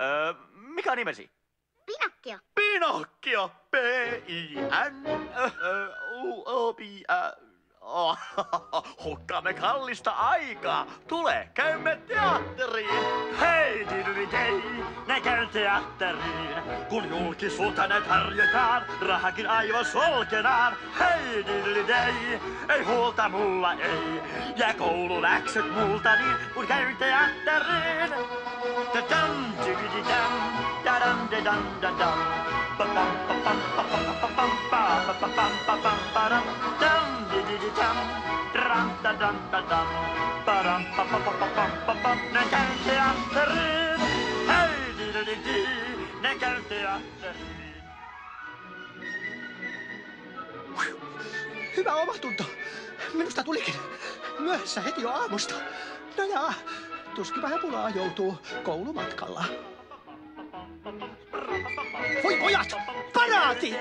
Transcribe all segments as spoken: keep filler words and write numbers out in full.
Öö, mikä on nimesi? Pinokkio. Pinokkio. P I N U O P Oh, hukkaamme kallista aikaa. Tule, käymme teatteriin. Hei, diddly-dei, ne käyn teatteriin. Kun julkisuutta ne tarjotaan, rahakin aivan solkenaan. Hei, diddly-dei, ei huolta mulla ei. Ja koululäksyt multa niin, kun käyn teatteriin. Da-dam, diddly-dam, da-dam, da-dam, da-dam. Ba-bam, ba-bam, ba-bam, ba-bam, ba-bam, ba-bam, ba-dam, dam, di-di-di-dam, dram, da-dam, da-dam, ba-dam, ba-ba-ba-ba-bam, ba-bam, ne käyn teatteriin. Hei, di-di-di-di, ne käyn teatteriin. Hyvä omatunto. Minusta tulikin myöhässä heti jo aamusta. No jaa, tuskin vähän pulaa joutuu koulumatkalla. Voi pojat, paraati!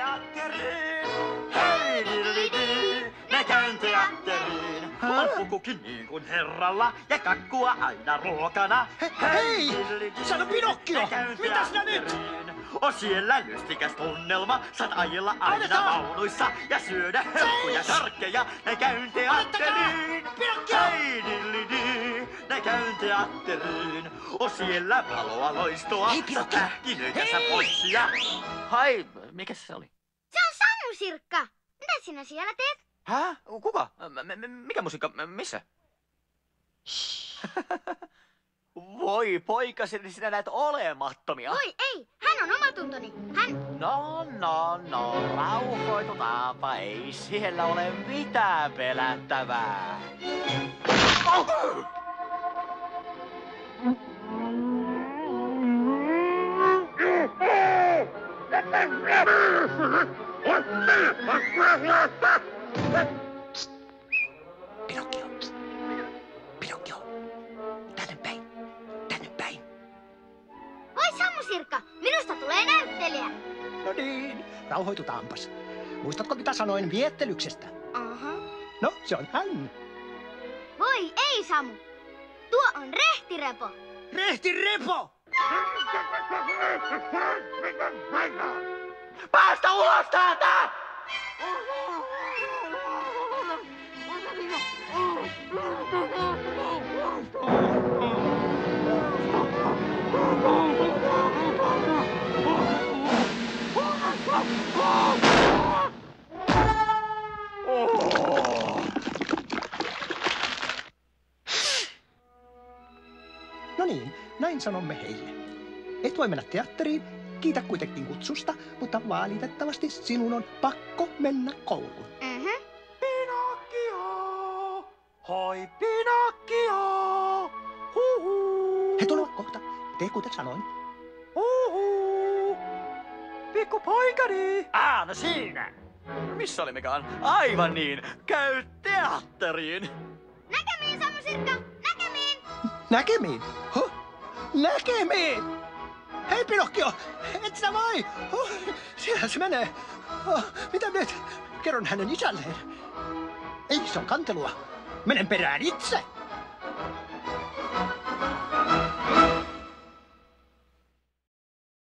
Hei, diddly-dee, ne käyn teatteriin. On pukukin niin kuin herralla ja kakkua aina ruokana. He, hei! Sano Pinokkio! Mitä sinä nyt? On siellä lystikäs tunnelma, saat ajella aina vaunuissa ja syödä herkkuja sarkkeja. Ne käyn teatteriin. Hei, diddly-dee, ne käyn teatteriin. On siellä valoa loistoa, saat tähkinöitä sä poissia. Hai, mikä se oli? Se on Samu Sirkka. Mitä sinä siellä teet? Hä? Kuka? M- m- mikä musiikka? Missä? Voi poikaseni, sinä näet olemattomia. Voi ei, hän on omatuntoni. Hän... No, no, no, rauhoitutaanpa, ei siellä ole mitään pelättävää. Pinokkio. Pinokkio. Tänne päin. Tänne päin. Voi Samu Sirkka, minusta tulee näyttelijä. No niin, rauhoitutaanpas. Muistatko mitä sanoin viettelyksestä? Aha. No, se on hän. Voi ei Samu. Tuo on Rehtirepo. Rehtirepo! Päästä ulos täältä! No niin, näin sanomme heille. Et voi mennä teatteriin, kiitä kuitenkin kutsusta, mutta valitettavasti sinun on pakko mennä kouluun. Mhm. Pinokkio! Hoi Pinokkio! Huhu! He tulevat kohta. Tee kuten sanoin. Huhu! Pikku poikani! Ah, no siinä! Missä olimmekaan? Aivan niin, käy teatteriin. Näkemiin Samu Sirkka, näkemiin. Näkemiin? Huh? Näkemiin! Hei Pinokkio, et sinä voi! Huh? Siellä se menee. Oh, mitä nyt? Kerron hänen isälleen. Ei, se on kantelua. Menen perään itse.